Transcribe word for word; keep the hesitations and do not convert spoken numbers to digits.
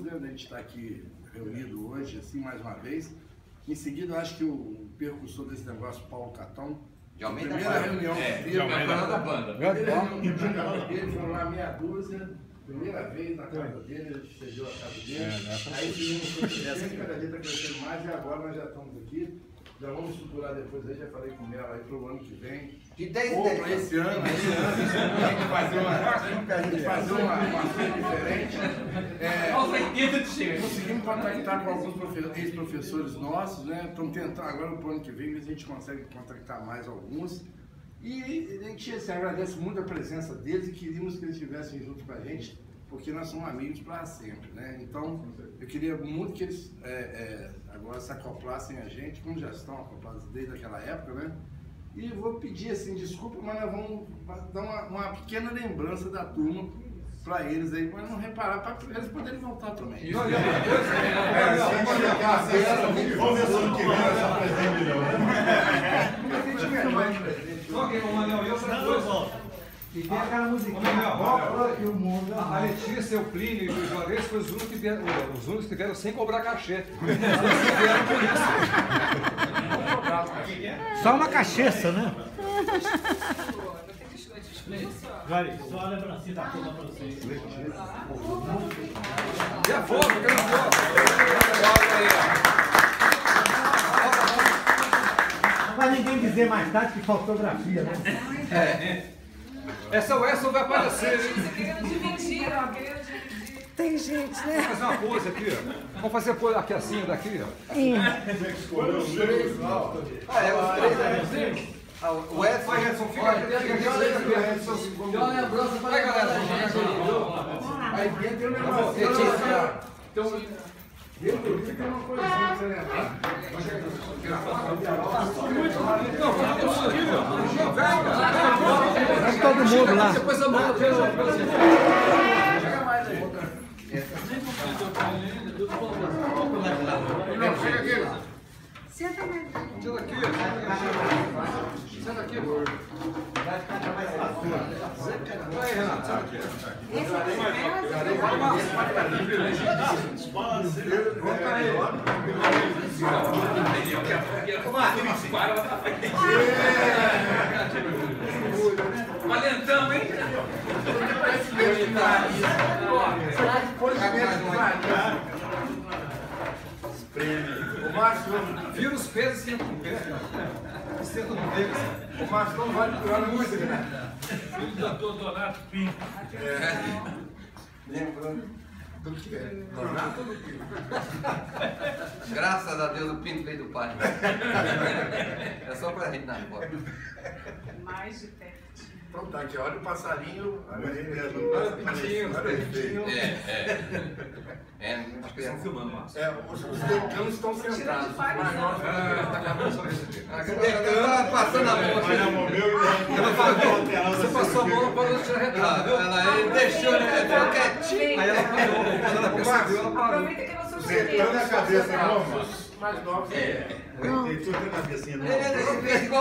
né, a gente está aqui reunido hoje, assim, mais uma vez. Em seguida, eu acho que o percussor desse negócio, Paulo Catão, de Almeida primeira da reunião é, que de Almeida da banda. Primeira reunião dele, foram lá meia dúzia, primeira vez na casa dele, a gente cedeu a casa dele. É, aí seguimos, cada dia está crescendo mais, e agora nós já estamos aqui. Já vamos estruturar depois aí, já falei com ela aí para o ano que vem. De dez ou para esse ano, esse ano, a gente fazer uma, fazer uma, uma coisa diferente. É, conseguimos contactar com alguns ex-professores nossos, né? Estamos tentando agora para o ano que vem, ver se a gente consegue contactar mais alguns. E a gente assim, agradece muito a presença deles e queríamos que eles estivessem junto com a gente, porque nós somos amigos para sempre, né? Então, eu queria muito que eles é, é, agora se acoplassem a gente, como já estão acoplados desde aquela época, né? E vou pedir, assim, desculpa, mas nós vamos dar uma, uma pequena lembrança da turma para eles aí, para não reparar, para eles poderem voltar também. Vamos ver se ano que vem essa presente melhor. Só que, ô Manel, e outra coisa. E tem aquela musiquinha, Manel, e o mundo. a Letícia, o Plínio e o Juarez foram os únicos que vieram, os únicos que vieram sem cobrar cachê. Eles vieram por isso. Só uma cacheça, né? Gary, só olha pra cima, tá toda pra vocês. E a foto, eu quero foto. Não vai ninguém dizer mais tarde que fotografia, né? É. Essa Wesson vai aparecer, hein? Querendo dividir, ó, querendo dividir. Tem gente, né? Vamos fazer uma pose aqui, ó. Vamos fazer pose aqui assim, daqui, ó. É. Ah, é os três, né? Ah, o Edson. Vai, Edson, fica aqui. Vai, galera. Aí dentro tem um negócio. Então, dentro do tem uma coisinha pra você lembrar. Vai todo mundo lá. Depois eu mando. Chega mais aí. Não, chega aqui. Senta mais. Senta aqui. Senta aqui, amor. Vai, Renato, senta aqui. Valentão, hein? O Márcio, Vira os pesos e senta no pé. Senta no pé. o Márcio não vai procurar música, né? Filho do doutor Donato Pinto. Lembrando do que é. Graças a Deus o Pinto veio do pai. É só pra gente na foto. Mais de perto. Então tá aqui, olha o passarinho. Olha Olha o pintinho, olha o pintinho. É, é. É, acho que Estão é. filmando, Márcio. É, os, os decanos estão sentados. Mas nós Ah, tá acabando só isso. Ela tá passando a mão Olha, aqui. moveu e Ela falou, você passou a mão, não pode tirar Ah, retrato, viu? ela ele deixou, né? Ficou quietinho. Aí ela parou, quando ela percebeu, ela parou. Aproveita que eu não sou Sentando a cabeça, não, mano. mais novos. É. Tem tudo na cabecinha, não. Ele fez igual